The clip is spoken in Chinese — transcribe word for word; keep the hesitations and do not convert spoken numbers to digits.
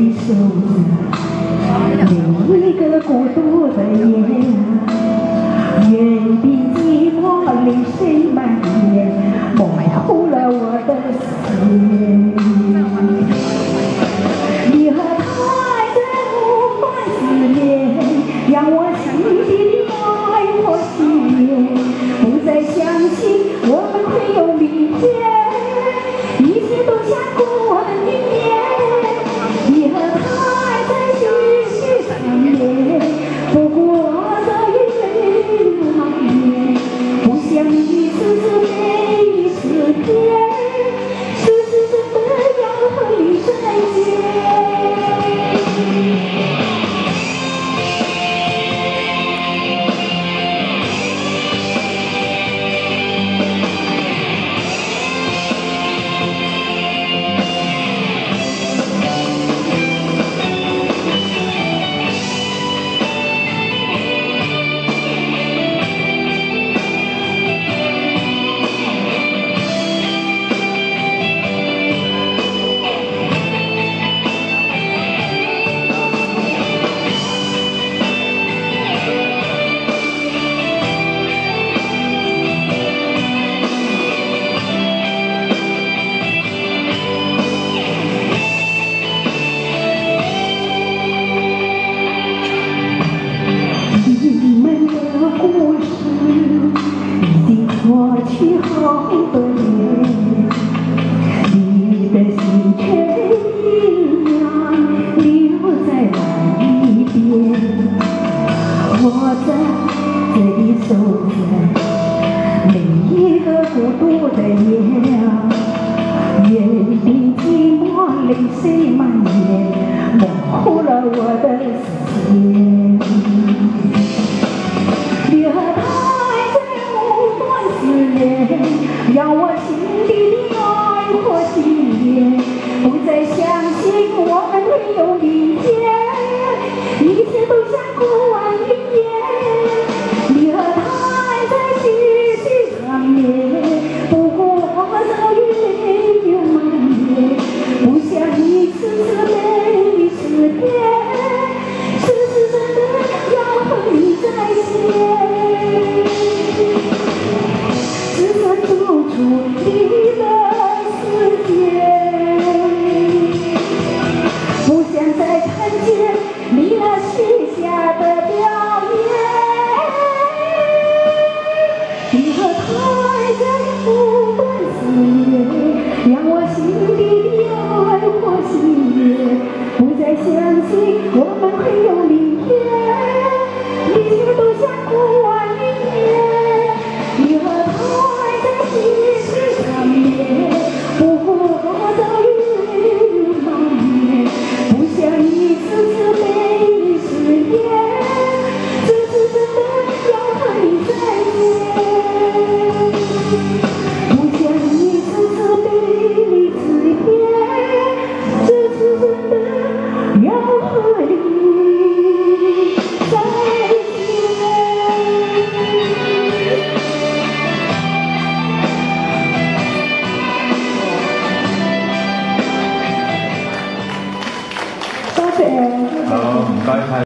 里守着另一个孤独的夜啊，原地寂寞泪水满面，模糊了我的视线。你和他的无法思念，让我心底的爱火熄灭，不再相信我们会有明天。 一切都像过往的云烟，你和他还在继续缠绵，不过这云流满面，不想一次次被你欺骗，是不是真的要和你再见？ 过去好多年，你的心却一样留在那一边。我在这里守着每一个孤独的夜啊，原地寂寞泪水满面，模糊了我的视线。你和他。 让我心底的爱火熄灭，不再相信我们会有明天，一切都像过往云烟。你和他还在继续缠绵，不过这云流满面，不想一次次被你欺骗，是不是真的要和你再见？ 走出你的世界，不想再看见你那许下的表。